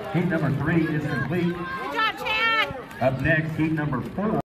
Heat number 3 is complete. Good job, Chad. Up next, heat number 4.